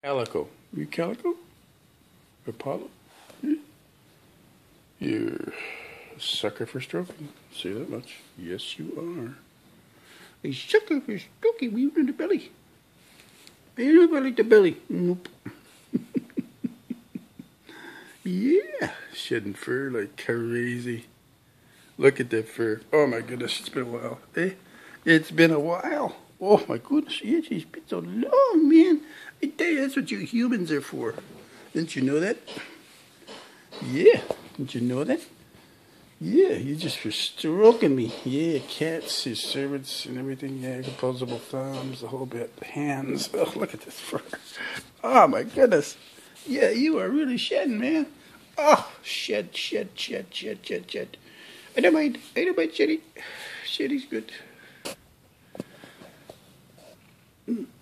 Calico. You Calico? Apollo? Hmm? You're a sucker for stroking. Say that much. Yes, you are. A sucker for stroking you in the belly. You don't like the belly. Nope. Yeah. Shedding fur like crazy. Look at that fur. Oh my goodness, it's been a while. Eh? It's been a while. Oh my goodness, yes, it's been so long, man. I tell you, that's what you humans are for. Didn't you know that? Yeah. Didn't you know that? Yeah, you just for stroking me. Yeah, cats, your servants and everything. Yeah, opposable thumbs, the whole bit. Hands. Oh, look at this fur. Oh my goodness. Yeah, you are really shedding, man. Oh, shed. I don't mind shedding. Shedding's good.